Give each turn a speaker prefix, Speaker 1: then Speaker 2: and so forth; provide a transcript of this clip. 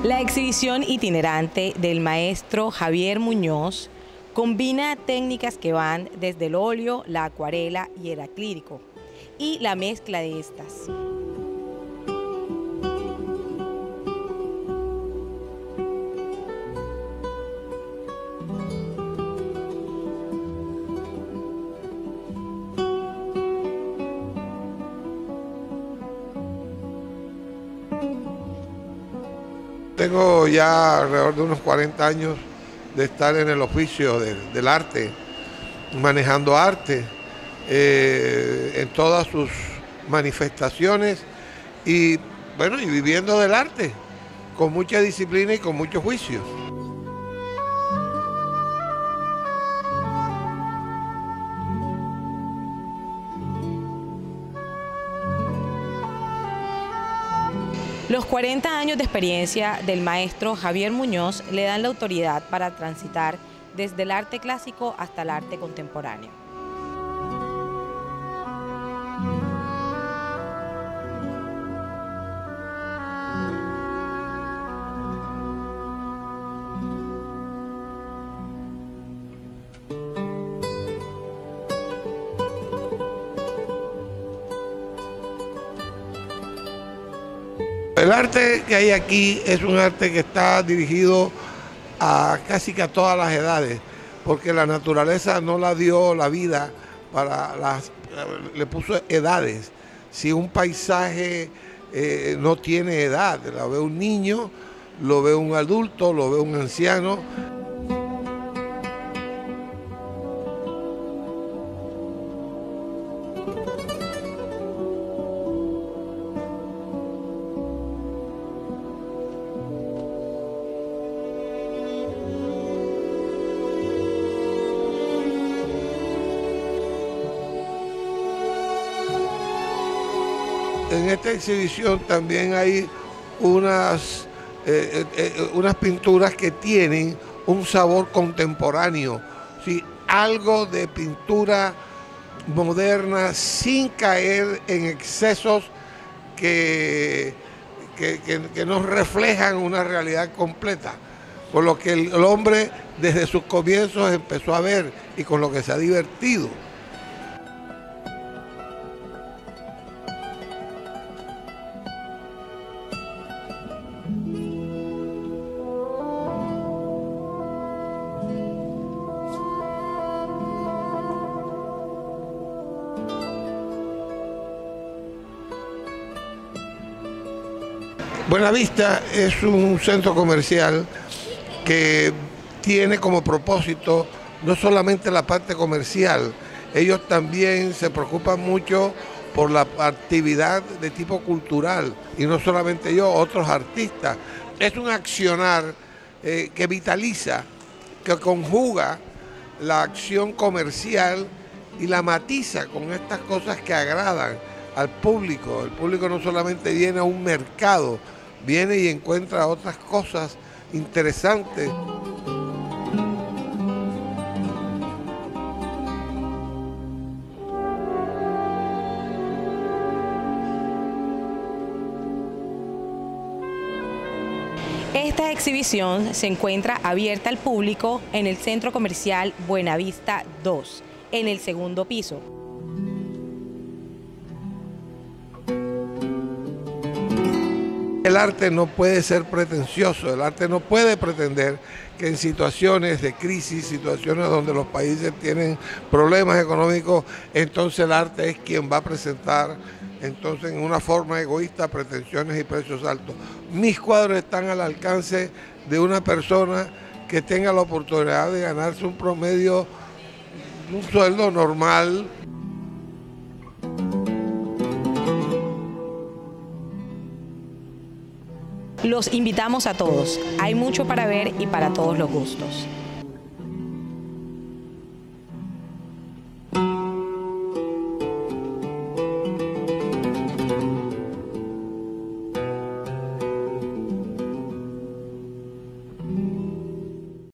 Speaker 1: La exhibición itinerante del maestro Javier Muñoz combina técnicas que van desde el óleo, la acuarela y el acrílico, y la mezcla de estas.
Speaker 2: Tengo ya alrededor de unos 40 años de estar en el oficio del arte, manejando arte en todas sus manifestaciones y bueno, y viviendo del arte con mucha disciplina y con mucho juicio.
Speaker 1: Los 40 años de experiencia del maestro Javier Muñoz le dan la autoridad para transitar desde el arte clásico hasta el arte contemporáneo.
Speaker 2: El arte que hay aquí es un arte que está dirigido a casi que a todas las edades, porque la naturaleza no la dio la vida le puso edades. Si un paisaje no tiene edad, lo ve un niño, lo ve un adulto, lo ve un anciano. En esta exhibición también hay unas pinturas que tienen un sabor contemporáneo, ¿sí? Algo de pintura moderna sin caer en excesos que nos reflejan una realidad completa, con lo que el hombre desde sus comienzos empezó a ver y con lo que se ha divertido. Buenavista es un centro comercial que tiene como propósito no solamente la parte comercial, ellos también se preocupan mucho por la actividad de tipo cultural, y no solamente yo, otros artistas. Es un accionar que vitaliza, que conjuga la acción comercial y la matiza con estas cosas que agradan al público. El público no solamente viene a un mercado, viene y encuentra otras cosas interesantes.
Speaker 1: Esta exhibición se encuentra abierta al público en el Centro Comercial Buenavista 2, en el segundo piso.
Speaker 2: El arte no puede ser pretencioso, el arte no puede pretender que en situaciones de crisis, situaciones donde los países tienen problemas económicos, entonces el arte es quien va a presentar, entonces en una forma egoísta, pretensiones y precios altos. Mis cuadros están al alcance de una persona que tenga la oportunidad de ganarse un promedio, un sueldo normal.
Speaker 1: Los invitamos a todos. Hay mucho para ver y para todos los gustos.